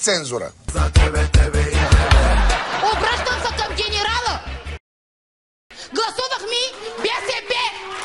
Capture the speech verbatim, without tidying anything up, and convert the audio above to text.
цензура. Обръщам се към генерала. Гласувах ми БСП.